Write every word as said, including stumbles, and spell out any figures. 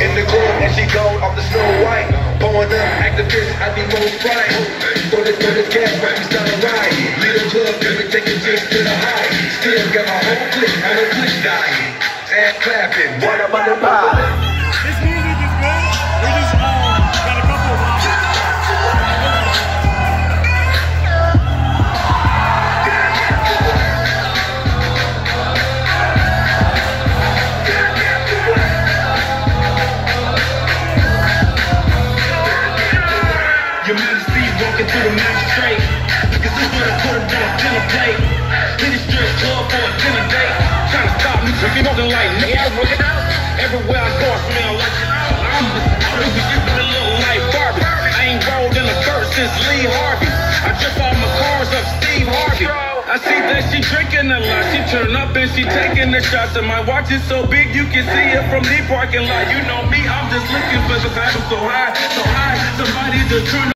in the club and she gone off the Snow White. Pouring up activists, I be most right. Throw this, throw this gas, but we sound right. Lead the club, let me take your drinks to the high. Still got my whole clique on a click dying. And clapping, what about the pie? This music is good. We just um, got a couple of options. Your majesty walking through the magistrate. Cause this what I put him down a dinner plate. Hit the strip club for a dinner date. Trying to stop me from smoking like niggas. Everywhere I go I smell like I'm just a little like Barbie. I ain't rolled in a verse since Lee Harvey. I just off my cars up Steve Harvey. I see that she drinking a lot. She turn up and she taking the shots. And my watch is so big you can see it from the parking lot. You know me, I'm just looking for the fathom so high, so high. Somebody to turn